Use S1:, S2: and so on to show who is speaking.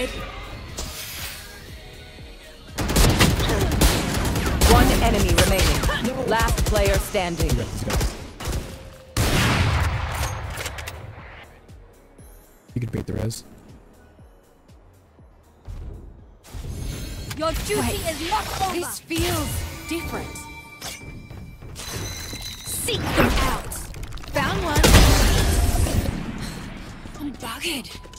S1: spotted.
S2: One enemy remaining. Last player standing.
S3: You got these guys. You could bait the res.
S1: Your duty is not over.
S4: This feels different.
S1: Seek them out.
S4: Found one. I'm bugged.